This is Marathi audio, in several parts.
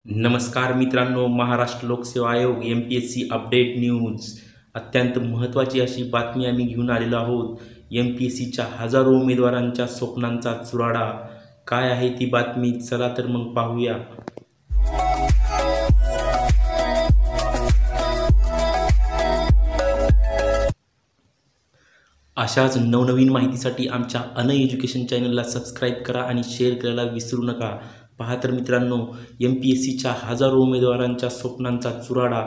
नमस्कार मित्रांनो, महाराष्ट्र लोकसेवा आयोग MPSC अपडेट न्यूज. अत्यंत महत्त्वाची अशी बातमी आम्ही घेऊन आलेलो आहोत. MPSCच्या हजारो उमेदवारांच्या स्वप्नांचा चुराडा. काय आहे ती बातमी? चला तर मग पाहूया. अशाच नवनवीन माहितीसाठी आमच्या अन एज्युकेशन चॅनलला सबस्क्राईब करा आणि शेअर करायला विसरू नका. पहा तर मित्रांनो, MPSCच्या हजारो उमेदवारांच्या स्वप्नांचा चुराडा.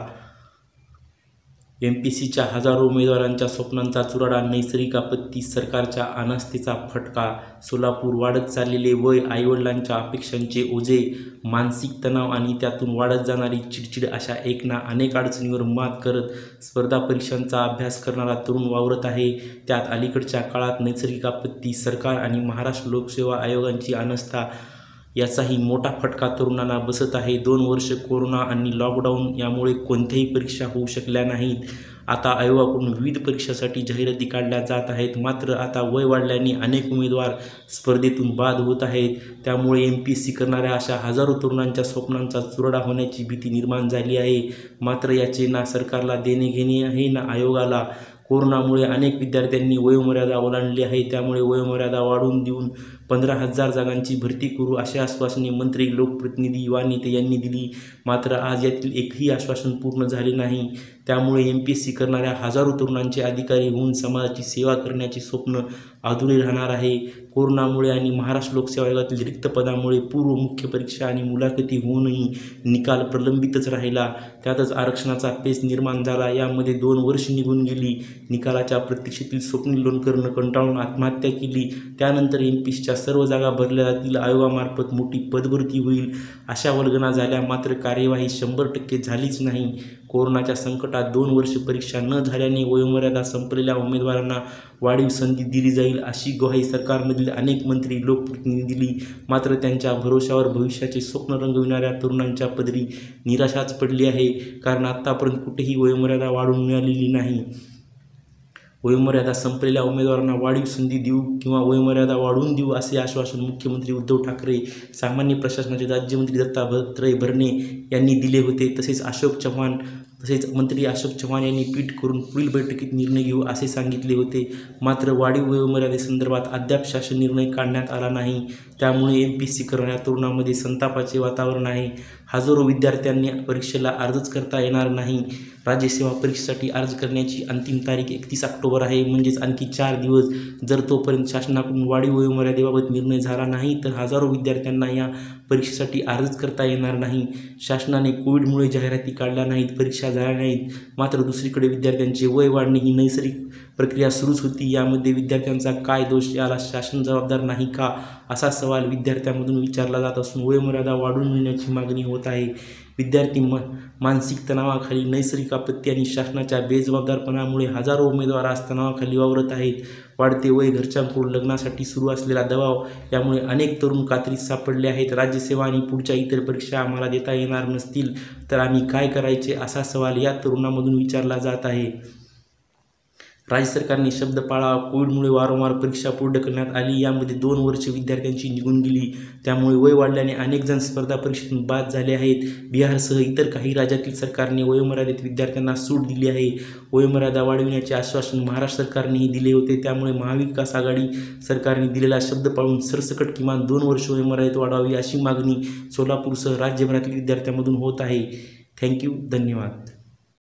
MPSCच्या हजारो उमेदवारांच्या स्वप्नांचा चुराडा. नैसर्गिक आपत्ती, सरकारच्या अनास्थेचा फटका. सोलापूर. वाढत चाललेले वय, आईवडिलांच्या अपेक्षांचे ओझे, मानसिक तणाव आणि त्यातून वाढत जाणारी चिडचिड अशा एक ना अनेक अडचणीवर मात करत स्पर्धा परीक्षांचा अभ्यास करणारा तरुण वावरत आहे. त्यात अलीकडच्या काळात नैसर्गिक आपत्ती, सरकार आणि महाराष्ट्र लोकसेवा आयोगाची अनास्था याचाही मोठा फटका तरुणांना बसत आहे. 2 वर्ष कोरोना आणि लॉकडाऊन यामुळे कोणत्याही परीक्षा होऊ शकल्या नाहीत. आता आयोगाकडून विविध परीक्षांसाठी जाहिराती काढल्या जात आहेत. मात्र आता वय वाढल्याने अनेक उमेदवार स्पर्धेतून बाद होत आहेत. त्यामुळे MPSC करणाऱ्या अशा हजारो तरुणांच्या स्वप्नांचा चुराडा होण्याची भीती निर्माण झाली आहे. मात्र याचे ना सरकारला देणे घेणे आहे ना आयोगाला. कोरोनामुळे अनेक विद्यार्थ्यांनी वयोमर्यादा ओलांडली आहे. त्यामुळे वयोमर्यादा वाढवून देऊन 15,000 जागांची भरती करू अशी आश्वासने मंत्री, लोकप्रतिनिधी, युवा नेते यांनी दिली. मात्र आज यातील एकही आश्वासन पूर्ण झाले नाही. त्यामुळे MPSC करणाऱ्या हजारो तरुणांचे अधिकारी होऊन समाजाची सेवा करण्याचे स्वप्न अधुरे राहणार आहे. कोरोनामुळे आणि महाराष्ट्र लोकसेवा आयोगातील रिक्त पदामुळे पूर्व मुख्य परीक्षा आणि मुलाखती होऊनही निकाल प्रलंबितच राहिला. त्यातच आरक्षणाचा पेच निर्माण झाला. यामध्ये 2 वर्ष निघून गेली. निकालाच्या प्रतीक्षेतील स्वप्नील लोणकरनं कंटाळून आत्महत्या केली. त्यानंतर MPSCच्या सर्व जागा भरल्या जातील, आयोगामार्फत मोठी पदभरती होईल अशा वल्गना झाल्या. मात्र कार्यवाही 100% झालीच नाही. कोरोनाच्या संकटात 2 वर्ष परीक्षा न झाल्याने वयोमर्यादा संपलेल्या उमेदवारांना वाढीव संधी दिली जाईल अशी ग्वाही सरकारमधील अनेक मंत्री, लोकप्रतिनिधी दिली. मात्र त्यांच्या भरोश्यावर भविष्याचे स्वप्न रंगविणाऱ्या तरुणांच्या पदरी निराशाच पडली आहे. कारण आतापर्यंत कुठेही वयोमर्यादा वाढवून मिळालेली नाही. वयोमर्यादा संपलेल्या उमेदवारांना वाढीव संधी देऊ किंवा वयोमर्यादा वाढवून देऊ असे आश्वासन मुख्यमंत्री उद्धव ठाकरे, सामान्य प्रशासनाचे राज्यमंत्री दत्तात्रय भरणे यांनी दिले होते. तसेच मंत्री अशोक चव्हाण यांनी ट्विट करून पुढील बैठकीत निर्णय घेऊ असे सांगितले होते. मात्र वाढीव वयोमर्यादेसंदर्भात अद्याप शासन निर्णय काढण्यात आला नाही. त्यामुळे MPSC करणाऱ्या तरुणांमध्ये संतापाचे वातावरण आहे. हजारो विद्यार्थ्यांनी परीक्षेला अर्जच करता येणार नाही. राज्यसेवा परीक्षेसाठी अर्ज करण्याची अंतिम तारीख 31 ऑक्टोबर आहे. म्हणजेच आणखी 4 दिवस. जर तोपर्यंत शासनाकडून वाढीव वयोमर्यादेबाबत निर्णय झाला नाही तर हजारो विद्यार्थ्यांना या परीक्षेसाठी अर्जच करता येणार नाही. शासनाने कोविडमुळे जाहिराती काढल्या नाहीत, परीक्षा झाल्या नाहीत. मात्र दुसरीकडे विद्यार्थ्यांचे वय वाढणे ही नैसर्गिक प्रक्रिया सुरूच होती. यामध्ये विद्यार्थ्यांचा काय दोष? याला शासन जबाबदार नाही का, असा सवाल विद्यार्थ्यांमधून विचारला जात असून वयोमर्यादा वाढवून मिळण्याची मागणी होत आहे. विद्यार्थी मानसिक तणावाखाली, नैसर्गिक आपत्ती आणि शासनाच्या बेजबाबदारपणामुळे हजारो उमेदवार आज तणावाखाली वावरत आहेत. वाढते वय, घरच्यांकडून लग्नासाठी सुरू असलेला दबाव यामुळे अनेक तरुण कात्रीत सापडले आहेत. राज्यसेवा आणि पुढच्या इतर परीक्षा आम्हाला देता येणार नसतील तर आम्ही काय करायचे, असा सवाल या तरुणांमधून विचारला जात आहे. राज्य सरकारने शब्द पाळावा. कोविडमुळे वारंवार परीक्षा पुढे ढकलण्यात आली. यामध्ये 2 वर्षे विद्यार्थ्यांची निघून गेली. त्यामुळे वय वाढल्याने अनेक जण स्पर्धा परीक्षेतून बाद झाले आहेत. बिहारसह इतर काही राज्यातील सरकारने वयोमर्यादेत विद्यार्थ्यांना सूट दिली आहे. वयोमर्यादा वाढविण्याचे आश्वासन महाराष्ट्र सरकारनेही दिले होते. त्यामुळे महाविकास आघाडी सरकारने दिलेला शब्द पाळून सरसकट किमान 2 वर्ष वयोमर्यादेत वाढवावी अशी मागणी सोलापूरसह राज्यभरातील विद्यार्थ्यांमधून होत आहे. थँक्यू. धन्यवाद.